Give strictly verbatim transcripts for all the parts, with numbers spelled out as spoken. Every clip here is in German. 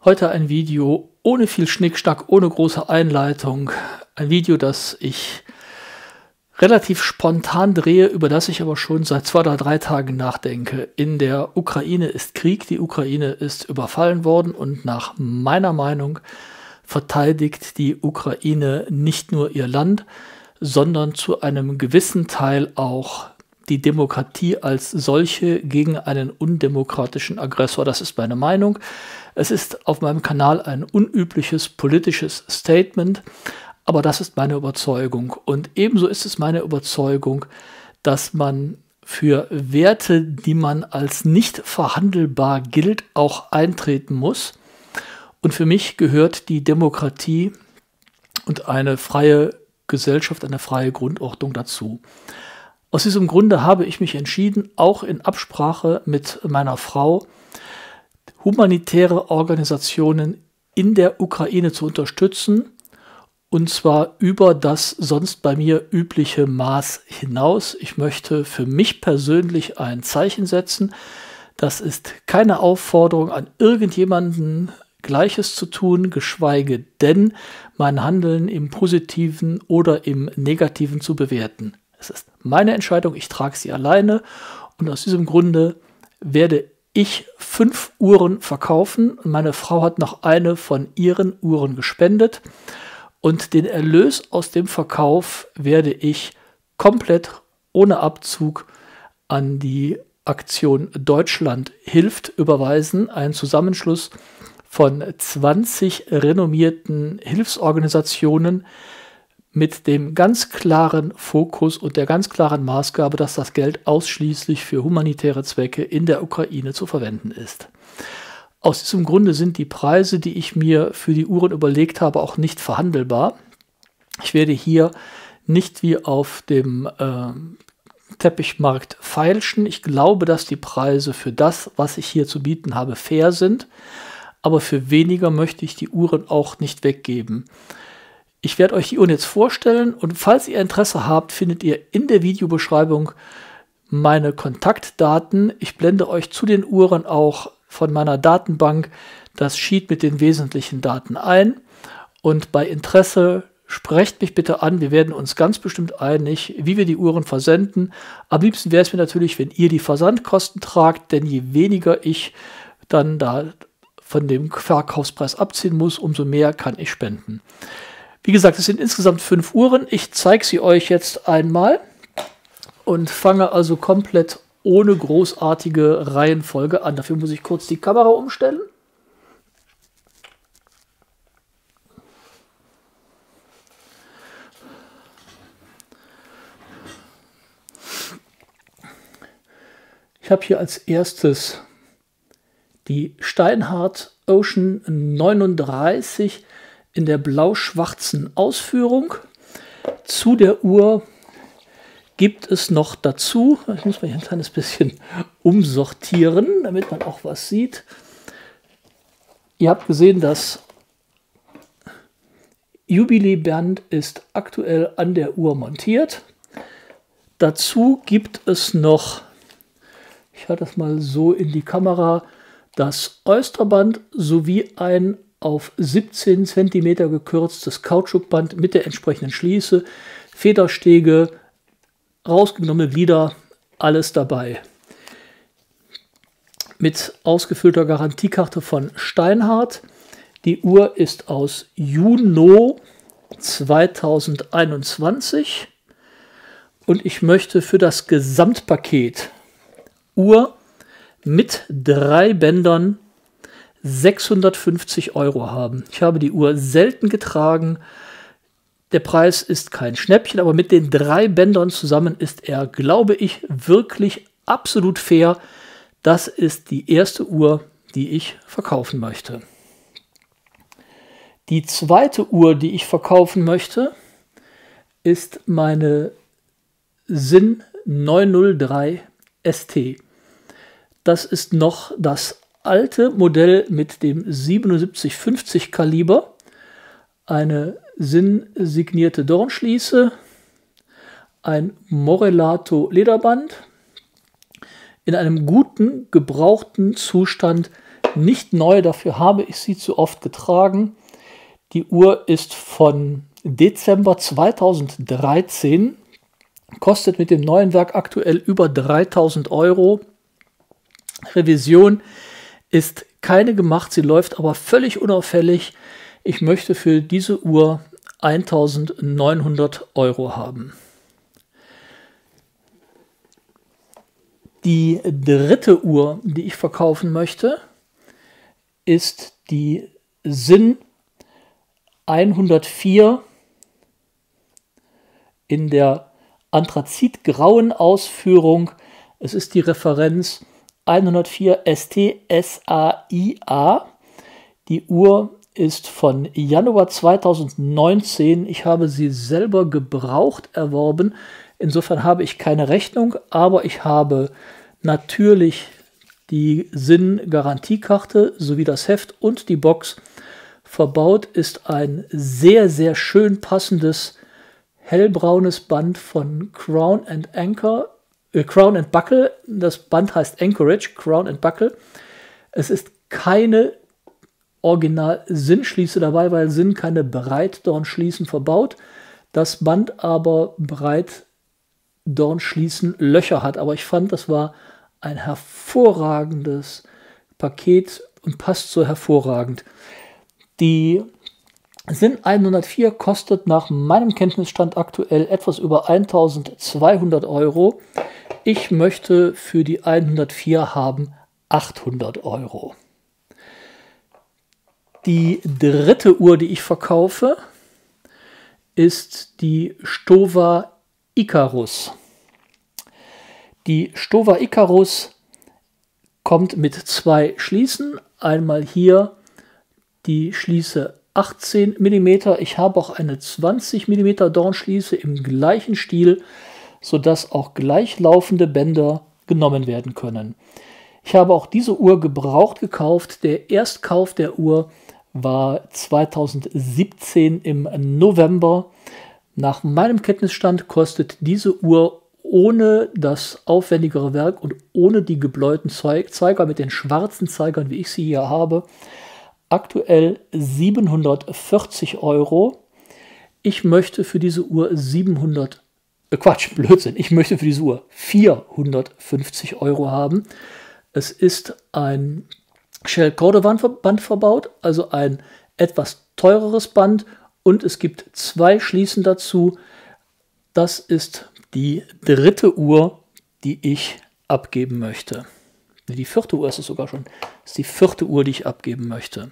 Heute ein Video ohne viel Schnickschnack, ohne große Einleitung. Ein Video, das ich relativ spontan drehe, über das ich aber schon seit zwei oder drei Tagen nachdenke. In der Ukraine ist Krieg, die Ukraine ist überfallen worden und nach meiner Meinung verteidigt die Ukraine nicht nur ihr Land, sondern zu einem gewissen Teil auch die Demokratie als solche gegen einen undemokratischen Aggressor. Das ist meine Meinung. Es ist auf meinem Kanal ein unübliches politisches Statement, aber das ist meine Überzeugung. Und ebenso ist es meine Überzeugung, dass man für Werte, die man als nicht verhandelbar gilt, auch eintreten muss. Und für mich gehört die Demokratie und eine freie Gesellschaft, eine freie Grundordnung dazu. Aus diesem Grunde habe ich mich entschieden, auch in Absprache mit meiner Frau, humanitäre Organisationen in der Ukraine zu unterstützen, und zwar über das sonst bei mir übliche Maß hinaus. Ich möchte für mich persönlich ein Zeichen setzen. Das ist keine Aufforderung an irgendjemanden, Gleiches zu tun, geschweige denn mein Handeln im Positiven oder im Negativen zu bewerten. Es ist meine Entscheidung, ich trage sie alleine und aus diesem Grunde werde ich fünf Uhren verkaufen. Meine Frau hat noch eine von ihren Uhren gespendet und den Erlös aus dem Verkauf werde ich komplett ohne Abzug an die Aktion Deutschland hilft überweisen, ein Zusammenschluss von zwanzig renommierten Hilfsorganisationen, mit dem ganz klaren Fokus und der ganz klaren Maßgabe, dass das Geld ausschließlich für humanitäre Zwecke in der Ukraine zu verwenden ist. Aus diesem Grunde sind die Preise, die ich mir für die Uhren überlegt habe, auch nicht verhandelbar. Ich werde hier nicht wie auf dem äh, Teppichmarkt feilschen. Ich glaube, dass die Preise für das, was ich hier zu bieten habe, fair sind, aber für weniger möchte ich die Uhren auch nicht weggeben. Ich werde euch die Uhren jetzt vorstellen und falls ihr Interesse habt, findet ihr in der Videobeschreibung meine Kontaktdaten. Ich blende euch zu den Uhren auch von meiner Datenbank das Sheet mit den wesentlichen Daten ein. Und bei Interesse sprecht mich bitte an. Wir werden uns ganz bestimmt einig, wie wir die Uhren versenden. Am liebsten wäre es mir natürlich, wenn ihr die Versandkosten tragt, denn je weniger ich dann da von dem Verkaufspreis abziehen muss, umso mehr kann ich spenden. Wie gesagt, es sind insgesamt fünf Uhren. Ich zeige sie euch jetzt einmal und fange also komplett ohne großartige Reihenfolge an. Dafür muss ich kurz die Kamera umstellen. Ich habe hier als erstes die Steinhardt Ocean neununddreißig in der blau-schwarzen Ausführung. Zu der Uhr gibt es noch dazu, ich muss mal hier ein kleines bisschen umsortieren, damit man auch was sieht. Ihr habt gesehen, das Jubilee-Band ist aktuell an der Uhr montiert. Dazu gibt es noch, ich halte das mal so in die Kamera, das Oysterband sowie ein auf siebzehn Zentimeter gekürztes Kautschukband mit der entsprechenden Schließe, Federstege, rausgenommene Glieder, alles dabei. Mit ausgefüllter Garantiekarte von Steinhardt. Die Uhr ist aus Juni zweitausendeinundzwanzig und ich möchte für das Gesamtpaket Uhr mit drei Bändern sechshundertfünfzig Euro haben. Ich habe die Uhr selten getragen. Der Preis ist kein Schnäppchen, aber mit den drei Bändern zusammen ist er, glaube ich, wirklich absolut fair. Das ist die erste Uhr, die ich verkaufen möchte. Die zweite Uhr, die ich verkaufen möchte, ist meine Sinn neunhundertdrei S T. Das ist noch das alte Modell mit dem siebenundsiebzig fünfzig Kaliber, eine Sinn signierte Dornschließe, ein Morellato Lederband in einem guten, gebrauchten Zustand nicht neu, dafür habe ich sie zu oft getragen. Die Uhr ist von Dezember zweitausenddreizehn, kostet mit dem neuen Werk aktuell über dreitausend Euro. Revision ist keine gemacht, sie läuft aber völlig unauffällig. Ich möchte für diese Uhr eintausendneunhundert Euro haben. Die dritte Uhr, die ich verkaufen möchte, ist die Sinn hundertvier in der anthrazitgrauen Ausführung. Es ist die Referenz hundertvier S T S A I A. Die Uhr ist von Januar zweitausendneunzehn. Ich habe sie selber gebraucht erworben. Insofern habe ich keine Rechnung, aber ich habe natürlich die Sinn-Garantiekarte sowie das Heft und die Box. Verbaut ist ein sehr, sehr schön passendes hellbraunes Band von Crown and Anchor, äh, Crown and Buckle. Das Band heißt Anchorage, Crown and Buckle. Es ist keine Original-Sinn-Schließe dabei, weil Sinn keine Breitdornschließen verbaut. Das Band aber Breitdornschließen Löcher hat. Aber ich fand, das war ein hervorragendes Paket und passt so hervorragend. Die Sinn hundertvier kostet nach meinem Kenntnisstand aktuell etwas über eintausendzweihundert Euro. Ich möchte für die hundertvier haben achthundert Euro. Die dritte Uhr, die ich verkaufe, ist die Stowa Icarus. Die Stowa Icarus kommt mit zwei Schließen. Einmal hier die Schließe achtzehn Millimeter. Ich habe auch eine zwanzig Millimeter Dornschließe im gleichen Stil, sodass auch gleichlaufende Bänder genommen werden können. Ich habe auch diese Uhr gebraucht gekauft. Der Erstkauf der Uhr war zweitausendsiebzehn im November. Nach meinem Kenntnisstand kostet diese Uhr ohne das aufwendigere Werk und ohne die gebläuten Zeiger mit den schwarzen Zeigern, wie ich sie hier habe, aktuell siebenhundertvierzig Euro. Ich möchte für diese Uhr siebenhundert, äh Quatsch, Blödsinn, ich möchte für diese Uhr vierhundertfünfzig Euro haben. Es ist ein Shell Cordovan Band verbaut, also ein etwas teureres Band, und es gibt zwei Schließen dazu. Das ist die dritte Uhr, die ich abgeben möchte. Die vierte Uhr ist es sogar schon. Das ist die vierte Uhr, die ich abgeben möchte.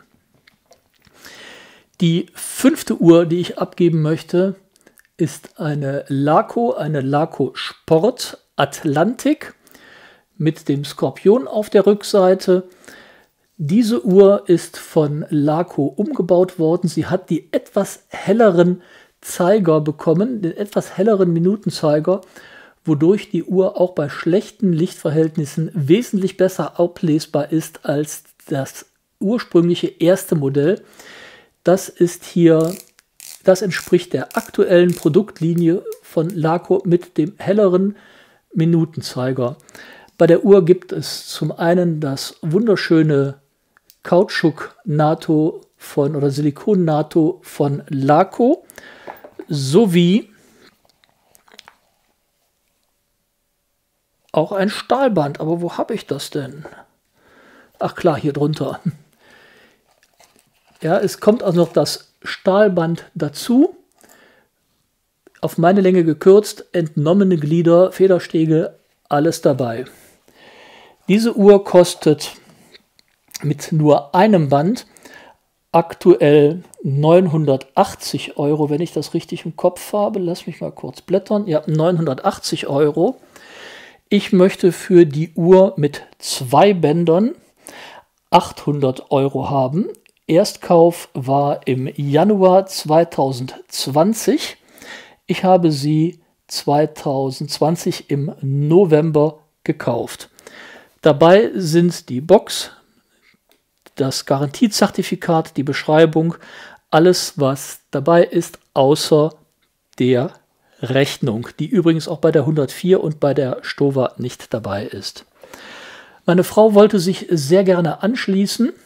Die fünfte Uhr, die ich abgeben möchte, ist eine Laco, eine Laco Sport Atlantik mit dem Skorpion auf der Rückseite. Diese Uhr ist von Laco umgebaut worden. Sie hat die etwas helleren Zeiger bekommen, den etwas helleren Minutenzeiger, wodurch die Uhr auch bei schlechten Lichtverhältnissen wesentlich besser ablesbar ist als das ursprüngliche erste Modell. Das ist hier, das entspricht der aktuellen Produktlinie von Laco mit dem helleren Minutenzeiger. Bei der Uhr gibt es zum einen das wunderschöne Kautschuk-NATO von oder Silikon-NATO von Laco sowie auch ein Stahlband. Aber wo habe ich das denn? Ach klar, hier drunter. Ja, es kommt also noch das Stahlband dazu. Auf meine Länge gekürzt, entnommene Glieder, Federstege, alles dabei. Diese Uhr kostet mit nur einem Band aktuell neunhundertachtzig Euro, wenn ich das richtig im Kopf habe. Lass mich mal kurz blättern. Ja, neunhundertachtzig Euro. Ich möchte für die Uhr mit zwei Bändern achthundert Euro haben. Erstkauf war im Januar zweitausendzwanzig. Ich habe sie zweitausendzwanzig im November gekauft. Dabei sind die Box, das Garantiezertifikat, die Beschreibung, alles, was dabei ist, außer der Rechnung, die übrigens auch bei der hundertvier und bei der Stowa nicht dabei ist. Meine Frau wollte sich sehr gerne anschließen.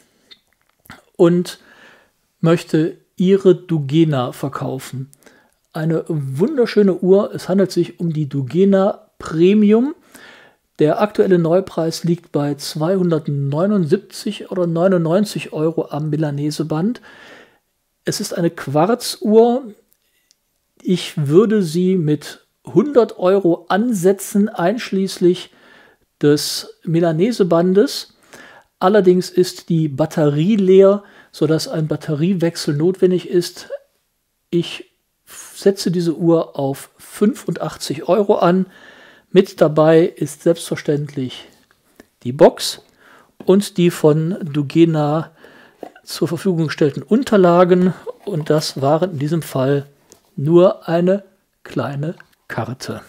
und möchte ihre Dugena verkaufen. Eine wunderschöne Uhr. Es handelt sich um die Dugena Premium. Der aktuelle Neupreis liegt bei zweihundertneunundsiebzig oder neunundneunzig Euro am Milanese-Band. Es ist eine Quarzuhr. Ich würde sie mit hundert Euro ansetzen, einschließlich des Milanese-Bandes. Allerdings ist die Batterie leer, sodass ein Batteriewechsel notwendig ist. Ich setze diese Uhr auf fünfundachtzig Euro an. Mit dabei ist selbstverständlich die Box und die von Dugena zur Verfügung gestellten Unterlagen. Und das waren in diesem Fall nur eine kleine Karte.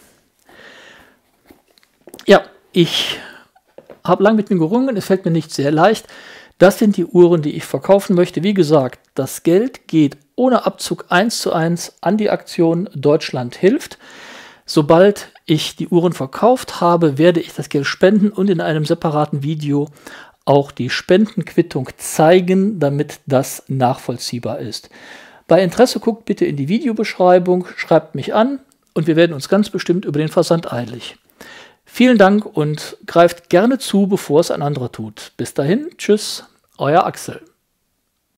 Ja, ich habe lang mit mir gerungen, es fällt mir nicht sehr leicht. Das sind die Uhren, die ich verkaufen möchte. Wie gesagt, das Geld geht ohne Abzug eins zu eins an die Aktion Deutschland hilft. Sobald ich die Uhren verkauft habe, werde ich das Geld spenden und in einem separaten Video auch die Spendenquittung zeigen, damit das nachvollziehbar ist. Bei Interesse guckt bitte in die Videobeschreibung, schreibt mich an und wir werden uns ganz bestimmt über den Versand eilig. Vielen Dank und greift gerne zu, bevor es ein anderer tut. Bis dahin, tschüss, euer Axel.